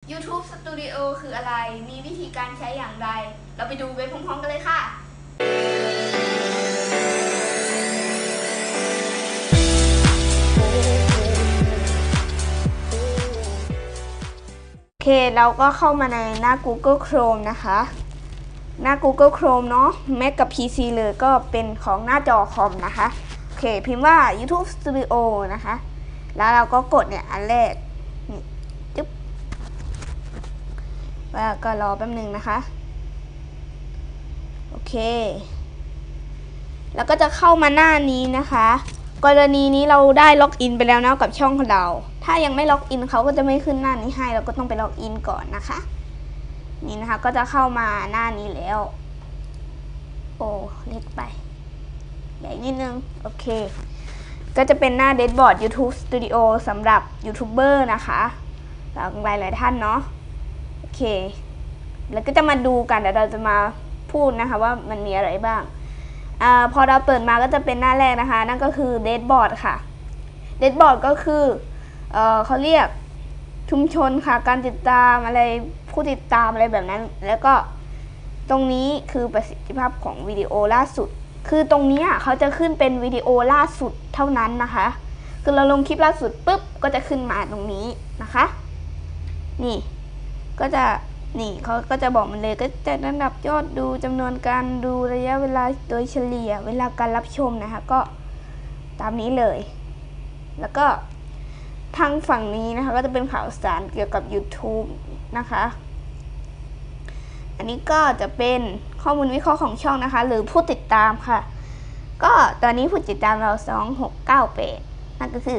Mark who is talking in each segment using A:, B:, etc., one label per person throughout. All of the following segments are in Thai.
A: YouTube Studio คืออะไรมีวิธีการใช้อย่างไรเราไปดูไปพร้อมๆกันเลยค่ะโอเคเราก็เข้ามาในหน้า Google Chrome นะคะหน้า Google Chrome เนาะ Mac กับ PC เลยก็เป็นของหน้าจอคอมนะคะโอเคพิมพ์ว่า YouTube Studio นะคะแล้วเราก็กดเนี่ยอันแรกนี่จุ๊บแล้วก็รอแป๊บนึงนะคะโอเคแล้วก็จะเข้ามาหน้านี้นะคะกรณีนี้เราได้ล็อกอินไปแล้วนะกับช่องของเราถ้ายังไม่ล็อกอินเขาก็จะไม่ขึ้นหน้านี้ให้เราก็ต้องไปล็อกอินก่อนนะคะนี่นะคะก็จะเข้ามาหน้านี้แล้วโอ้เล็กไปใหญ่นิดนึงโอเคก็จะเป็นหน้าเดชบอร์ด YouTube Studio สำหรับยูทูบเบอร์นะคะหลายท่านเนาะโอเคแล้วก็จะมาดูกันเดี๋ยวเราจะมาพูดนะคะว่ามันมีอะไรบ้างพอเราเปิดมาก็จะเป็นหน้าแรกนะคะนั่นก็คือเดชบอร์ดค่ะเดชบอร์ดก็คือเขาเรียกชุมชนค่ะการติดตามอะไรผู้ติดตามอะไรแบบนั้นแล้วก็ตรงนี้คือประสิทธิภาพของวิดีโอล่าสุดคือตรงนี้เขาจะขึ้นเป็นวิดีโอล่าสุดเท่านั้นนะคะคือเราลงคลิปล่าสุดปุ๊บก็จะขึ้นมาตรงนี้นะคะนี่ก็จะนี่เขาก็จะบอกมันเลยก็จะระดับยอดดูจำนวนการดูระยะเวลาโดยเฉลี่ยเวลาการรับชมนะคะก็ตามนี้เลยแล้วก็ทางฝั่งนี้นะคะก็จะเป็นข่าวสารเกี่ยวกับ YouTube นะคะอันนี้ก็จะเป็นข้อมูลวิเคราะห์ของช่องนะคะหรือผู้ติดตามค่ะก็ตอนนี้ผู้ติดตามเรา2698นั่นก็คือ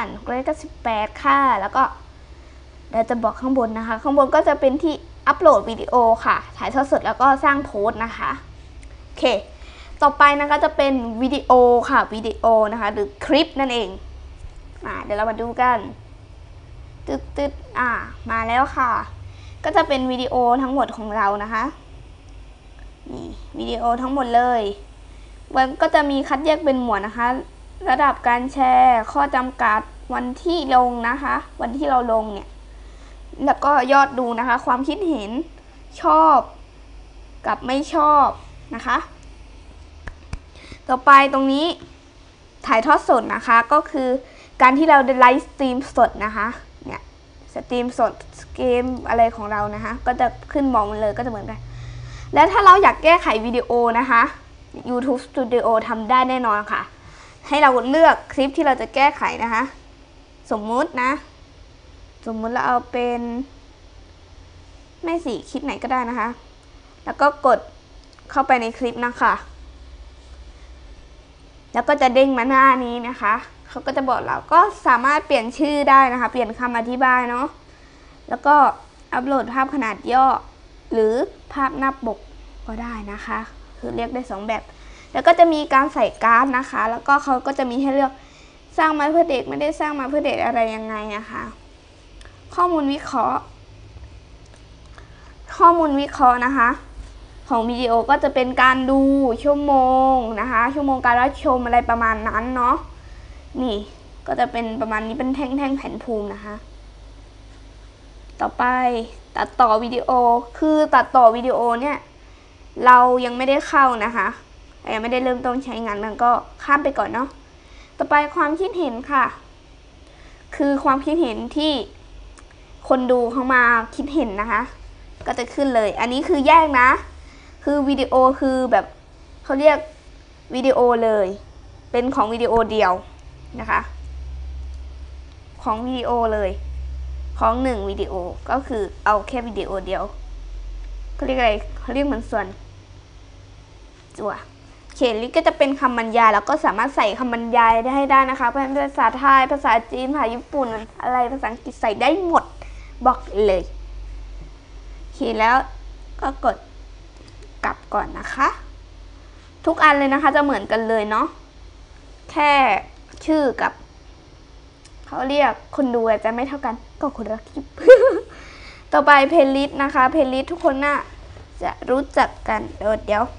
A: 2,918 ค่ะแล้วก็เราจะบอกข้างบนนะคะข้างบนก็จะเป็นที่อัปโหลดวิดีโอค่ะถ่ายทอดสดแล้วก็สร้างโพสต์นะคะโอเคต่อไปนะคะจะเป็นวิดีโอค่ะวิดีโอนะคะหรือคลิปนั่นเองเดี๋ยวเรามาดูกันตึ๊ดมาแล้วค่ะก็จะเป็นวิดีโอทั้งหมดของเรานะคะนี่วิดีโอทั้งหมดเลยมันก็จะมีคัดแยกเป็นหมวดนะคะระดับการแชร์ข้อจำกัดวันที่ลงนะคะวันที่เราลงเนี่ยแล้วก็ยอดดูนะคะความคิดเห็นชอบกับไม่ชอบนะคะต่อไปตรงนี้ถ่ายทอดสดนะคะก็คือการที่เราได้ไลฟ์สตรีมสดนะคะเนี่ยสตรีมสดเกมอะไรของเรานะคะก็จะขึ้นมองมันเลยก็จะเหมือนกันแล้วถ้าเราอยากแก้ไขวิดีโอนะคะ YouTube Studio ทำได้แน่นอนค่ะให้เราเลือกคลิปที่เราจะแก้ไขนะคะสมมุติเราเอาเป็นไม่สิคลิปไหนก็ได้นะคะแล้วก็กดเข้าไปในคลิปนะคะแล้วก็จะเด้งมาหน้านี้นะคะเขาก็จะบอกเราก็สามารถเปลี่ยนชื่อได้นะคะเปลี่ยนคำอธิบายเนาะแล้วก็อัปโหลดภาพขนาดย่อหรือภาพหน้าปกก็ได้นะคะคือเรียกได้2แบบแล้วก็จะมีการใส่การ์ดนะคะแล้วก็เขาก็จะมีให้เลือกสร้างมาเพื่อเด็กไม่ได้สร้างมาเพื่อเด็กอะไรยังไงนะคะข้อมูลวิเคราะห์นะคะของวิดีโอก็จะเป็นการดูชั่วโมงนะคะชั่วโมงการรับชมอะไรประมาณนั้นเนาะนี่ก็จะเป็นประมาณนี้เป็นแท่งแผ่นภูมินะคะต่อไปตัดต่อวิดีโอคือตัดต่อวิดีโอเนี่ยเรายังไม่ได้เข้านะคะยังไม่ได้เริ่มต้นใช้งานมันก็ข้ามไปก่อนเนาะต่อไปความคิดเห็นค่ะคือความคิดเห็นที่คนดูเข้ามาคิดเห็นนะคะก็จะขึ้นเลยอันนี้คือแยกนะคือวิดีโอคือแบบเขาเรียกวิดีโอเลยเป็นของวิดีโอเดียวนะคะของวิดีโอเลยของ1วิดีโอก็คือเอาแค่วิดีโอเดียวเขาเรียกอะไรเขาเรียกเหมือนส่วนจั่วเขียนลิก็จะเป็นคำบรรยายแล้วก็สามารถใส่คำบรรยายได้ให้ได้นะคะเป็นภาษาไทยภาษาจีนภาษาญี่ปุ่นอะไรภาษาอังกฤษใส่ได้หมดบอกเลยเขียนแล้วก็กดกลับก่อนนะคะทุกอันเลยนะคะจะเหมือนกันเลยเนาะแค่ชื่อกับเขาเรียกคนดูอาจจะไม่เท่ากันก็คนละคลิป ต่อไปเพลย์ลิสต์นะคะเพลย์ลิสต์ทุกคนน่าจะรู้จักกันเดี๋ยว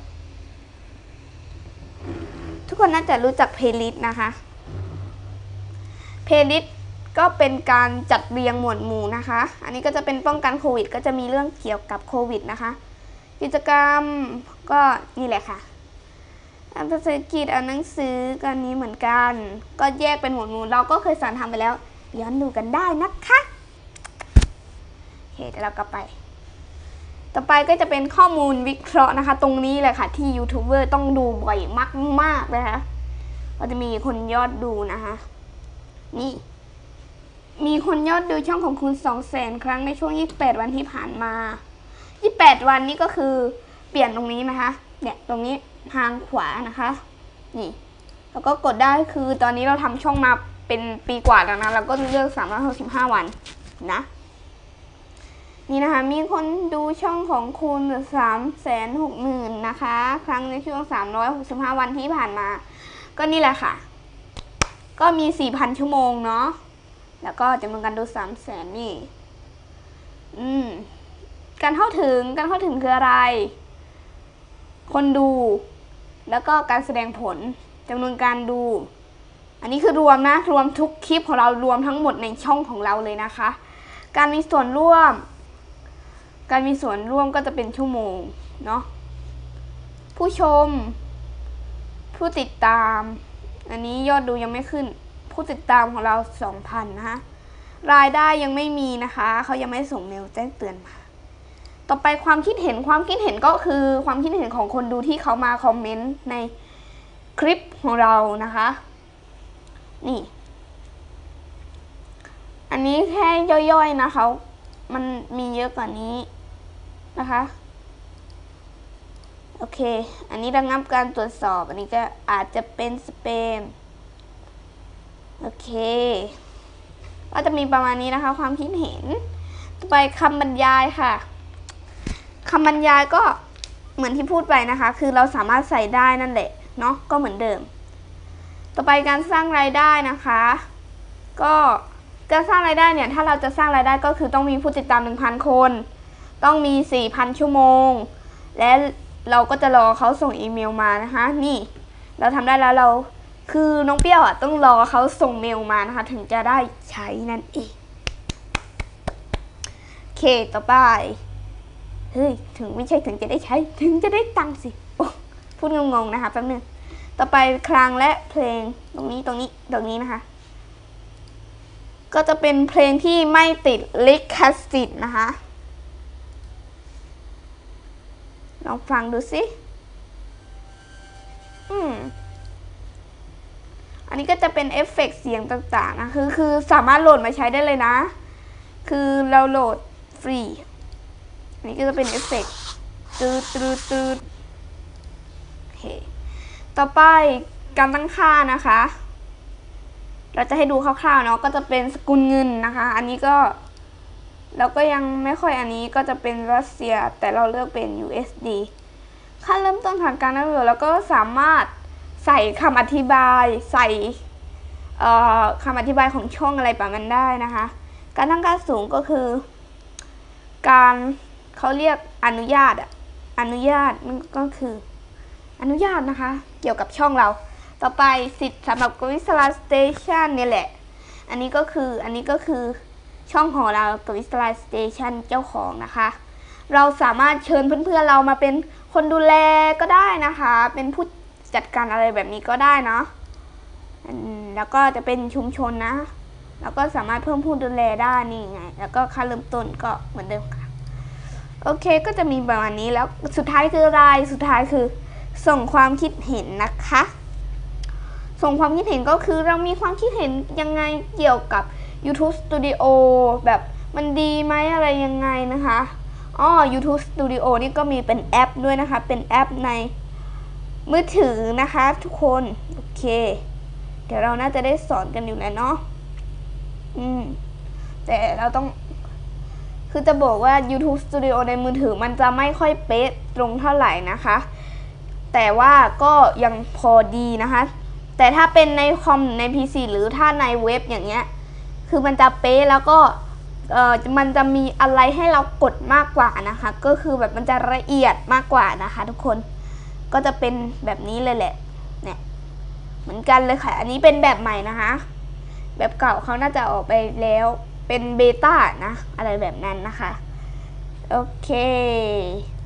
A: ทุกคนน่าจะรู้จักเพลย์ลิสต์นะคะเพลย์ลิสต์ก็เป็นการจัดเรียงหมวดหมู่นะคะ อันนี้ก็จะเป็นป้องกันโควิดก็จะมีเรื่องเกี่ยวกับโควิดนะคะกิจกรรมก็นี่แหละค่ะอ่านภาษาอังกฤษอ่านหนังสือกันนี้เหมือนกันก็แยกเป็นหมวดหมู่เราก็เคยสอนทำไปแล้วย้อนดูกันได้นะคะโอเคเดี๋ยวเรากลับไปต่อไปก็จะเป็นข้อมูลวิเคราะห์นะคะตรงนี้เลยค่ะที่ยูทูบเบอร์ต้องดูบ่อยมากๆนะคะก็จะมีคนยอดดูนะคะนี่มีคนยอดดูช่องของคุณ 200,000 ครั้งในช่วง28วันที่ผ่านมา28วันนี้ก็คือเปลี่ยนตรงนี้นะคะเนี่ยตรงนี้ทางขวานะคะนี่แล้วก็กดได้คือตอนนี้เราทำช่องมาเป็นปีกว่าแล้วนะเราก็เลือก365วันนะนี่นะคะมีคนดูช่องของคุณ360,000นะคะครั้งในช่วง365วันที่ผ่านมาก็นี่แหละค่ะก็มี 4,000 ชั่วโมงเนาะแล้วก็จำนวนการดู300,000นี่การเข้าถึงคืออะไรคนดูแล้วก็การแสดงผลจำนวนการดูอันนี้คือรวมนะรวมทุกคลิปของเรารวมทั้งหมดในช่องของเราเลยนะคะการมีส่วนร่วมก็จะเป็นชั่วโมงเนาะผู้ชมผู้ติดตามอันนี้ยอดดูยังไม่ขึ้นผู้ติดตามของเรา 2,000 นะคะรายได้ยังไม่มีนะคะเขายังไม่ส่งเมลแจ้งเตือนมาต่อไปความคิดเห็นก็คือความคิดเห็นของคนดูที่เขามาคอมเมนต์ในคลิปของเรานะคะนี่อันนี้แค่ย่อยๆนะคะมันมีเยอะกว่านี้นะคะโอเคอันนี้ระงับการตรวจสอบอันนี้ก็อาจจะเป็นสเปมโอเคก็จะมีประมาณนี้นะคะความคิดเห็นต่อไปคำบรรยายค่ะคำบรรยายก็เหมือนที่พูดไปนะคะคือเราสามารถใส่ได้นั่นแหละเนาะก็เหมือนเดิมต่อไปการสร้างรายได้นะคะก็การสร้างรายได้เนี่ยถ้าเราจะสร้างรายได้ก็คือต้องมีผู้ติดตาม 1,000 คนต้องมี 4,000 ชั่วโมงและเราก็จะรอเขาส่งอีเมลมานะคะนี่เราทำได้แล้วเราคือน้องเปรี้ยวต้องรอเขาส่งเมลมานะคะถึงจะได้ใช้นั่นเองโอเคต่อไปเฮ้ยถึงไม่ใช่ถึงจะได้ใช้ถึงจะได้ตังค์สิพูดงงๆนะคะแป๊บนึงต่อไปคลังและเพลงตรงนี้นะคะก็จะเป็นเพลงที่ไม่ติดลิขสิทธิ์นะคะลองฟังดูสิอันนี้ก็จะเป็นเอฟเฟกต์เสียงต่างๆนะคือสามารถโหลดมาใช้ได้เลยนะคือเราโหลดฟรีอันนี้ก็จะเป็นเอฟเฟกต์ตืดโอเคต่อไปการตั้งค่านะคะเราจะให้ดูคร่าวๆเนาะก็จะเป็นสกุลเงินนะคะอันนี้ก็เราก็ยังไม่ค่อยอันนี้ก็จะเป็นรัสเซียแต่เราเลือกเป็น USD ค่าเริ่มต้นทางการดำเนินแล้วก็สามารถใส่คำอธิบายใส่คำอธิบายของช่องอะไรประมาณได้นะคะการตั้งค่าสูงก็คือการเขาเรียกอนุญาตมันก็คืออนุญาตนะคะเกี่ยวกับช่องเราต่อไปสิทธิ์สำหรับกวิศราสเตชันเนี่ยแหละอันนี้ก็คือช่องของเรากวิศราสเตชันเจ้าของนะคะเราสามารถเชิญเพื่อนๆเรามาเป็นคนดูแลก็ได้นะคะเป็นผู้จัดการอะไรแบบนี้ก็ได้เนาะแล้วก็จะเป็นชุมชนนะแล้วก็สามารถเพิ่มผู้ดูแลได้นี่ไงแล้วก็ค่าเริ่มต้นก็เหมือนเดิมค่ะโอเคก็จะมีประมาณนี้แล้วสุดท้ายคืออะไรสุดท้ายคือส่งความคิดเห็นนะคะส่งความคิดเห็นก็คือเรามีความคิดเห็นยังไงเกี่ยวกับ YouTube Studio แบบมันดีไหมอะไรยังไงนะคะYouTube Studio นี่ก็มีเป็นแอปด้วยนะคะเป็นแอปในมือถือนะคะทุกคนโอเคเดี๋ยวเราน่าจะได้สอนกันอยู่แล้วเนาะแต่เราต้องคือจะบอกว่า YouTube Studio ในมือถือมันจะไม่ค่อยเป๊ะตรงเท่าไหร่นะคะแต่ว่าก็ยังพอดีนะคะแต่ถ้าเป็นในคอมใน PC หรือถ้าในเว็บอย่างเงี้ยคือมันจะเป๊ะแล้วก็มันจะมีอะไรให้เรากดมากกว่านะคะก็คือแบบมันจะละเอียดมากกว่านะคะทุกคนก็จะเป็นแบบนี้เลยแหละเนี่ยเหมือนกันเลยค่ะอันนี้เป็นแบบใหม่นะคะแบบเก่าเขาน่าจะออกไปแล้วเป็นเบต้านะอะไรแบบนั้นนะคะโอเค